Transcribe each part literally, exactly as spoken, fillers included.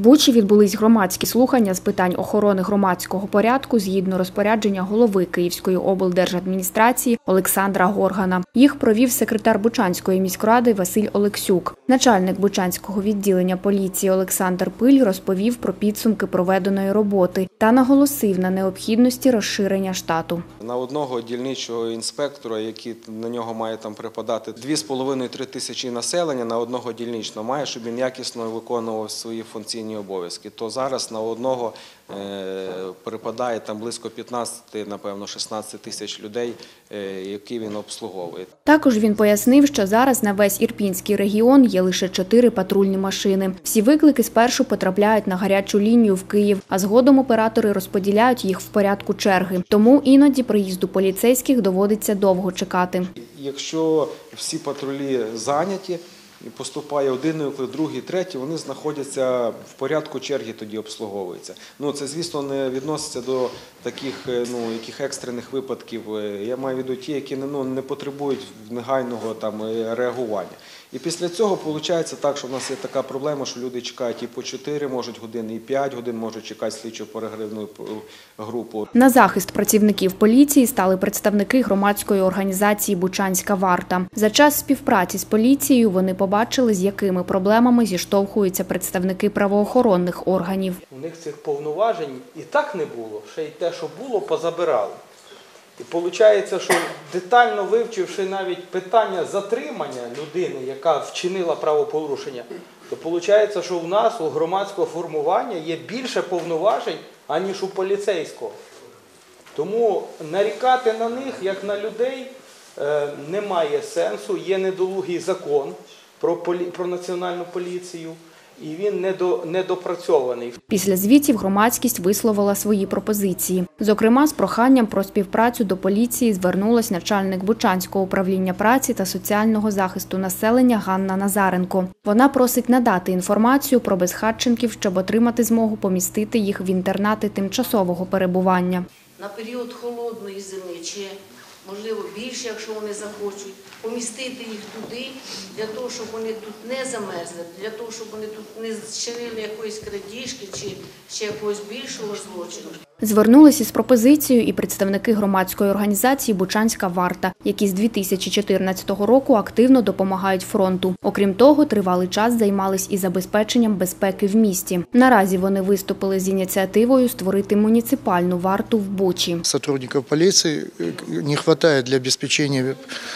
Бучі відбулись громадські слухання з питань охорони громадського порядку згідно розпорядження голови Київської облдержадміністрації Олександра Горгана. Їх провів секретар Бучанської міськради Василь Олексюк. Начальник Бучанського відділення поліції Олександр Пиль розповів про підсумки проведеної роботи та наголосив на необхідності розширення штату. На одного дільничого інспектора, який на нього має там припадати дві з половиною - три тисячі населення, на одного дільничного має, щоб він якісно виконував свої функційні обов'язки, то зараз на одного е, припадає там близько п'ятнадцяти, напевно, шістнадцяти тисяч людей, е, які він обслуговує. Також він пояснив, що зараз на весь Ірпінський регіон є лише чотири патрульні машини. Всі виклики спершу потрапляють на гарячу лінію в Київ, а згодом оператори розподіляють їх в порядку черги. Тому іноді приїзду поліцейських доводиться довго чекати. Якщо всі патрулі зайняті, і поступає один виклик, другий, третій, вони знаходяться в порядку черги, тоді обслуговуються. Ну, це, звісно, не відноситься до таких, ну, яких екстрених випадків. Я маю в виду ті, які ну, не потребують негайного там, реагування. І після цього виходить так, що в нас є така проблема, що люди чекають і по чотири можуть години, і п'ять годин можуть чекати слідчо-оперативну групу. На захист працівників поліції стали представники громадської організації «Бучанська варта». За час співпраці з поліцією вони побачили, з якими проблемами зіштовхуються представники правоохоронних органів. У них цих повноважень і так не було, ще й те, що було, позабирали. І виходить, що детально вивчивши навіть питання затримання людини, яка вчинила правопорушення, то виходить, що в нас у громадського формування є більше повноважень, аніж у поліцейського. Тому нарікати на них, як на людей, немає сенсу. Є недолугий закон про, полі... про національну поліцію. І він недопрацьований. Після звітів громадськість висловила свої пропозиції. Зокрема, з проханням про співпрацю до поліції звернулась начальник Бучанського управління праці та соціального захисту населення Ганна Назаренко. Вона просить надати інформацію про безхатченків, щоб отримати змогу помістити їх в інтернати тимчасового перебування. На період холодної зими чи, можливо, більше, якщо вони захочуть, помістити їх туди, для того, щоб вони тут не замерзли, для того, щоб вони тут не зчинили якоїсь крадіжки чи ще якогось більшого злочину. Звернулися з пропозицією і представники громадської організації «Бучанська варта», які з дві тисячі чотирнадцятого року активно допомагають фронту. Окрім того, тривалий час займались і забезпеченням безпеки в місті. Наразі вони виступили з ініціативою створити муніципальну варту в Бучі. Сотрудників поліції не вистачає для забезпечення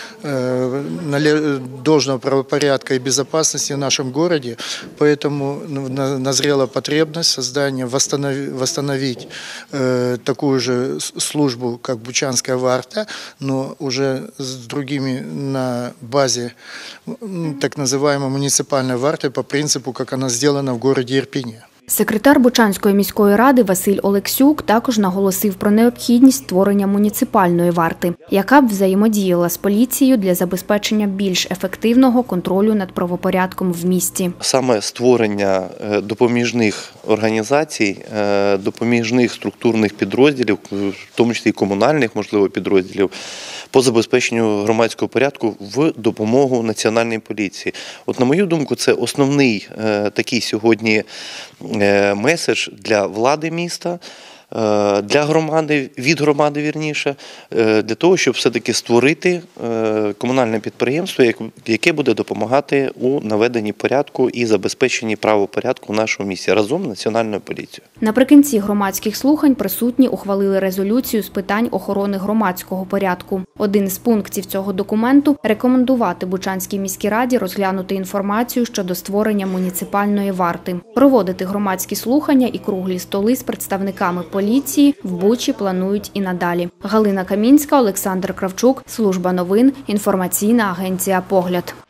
должного правопорядка и безопасности в нашем городе, поэтому назрела потребность создания, восстановить э, такую же службу, как Бучанская варта, но уже с другими на базе так называемой муниципальной варты по принципу, как она сделана в городе Ирпене. Секретар Бучанської міської ради Василь Олексюк також наголосив про необхідність створення муніципальної варти, яка б взаємодіяла з поліцією для забезпечення більш ефективного контролю над правопорядком в місті. Саме створення допоміжних організацій, допоміжних структурних підрозділів, в тому числі і комунальних, можливо, підрозділів, по забезпеченню громадського порядку в допомогу Національній поліції. От, на мою думку, це основний такий сьогодні меседж для влади міста, для громади, від громади, вірніше, для того, щоб все-таки створити комунальне підприємство, яке буде допомагати у наведенні порядку і забезпеченні правопорядку в нашому місті разом з Національною поліцією. Наприкінці громадських слухань присутні ухвалили резолюцію з питань охорони громадського порядку. Один з пунктів цього документу – рекомендувати Бучанській міській раді розглянути інформацію щодо створення муніципальної варти. Проводити громадські слухання і круглі столи з представниками поліції в Бучі планують і надалі. Галина Камінська, Олександр Кравчук, Служба новин, інформаційна агенція «Погляд».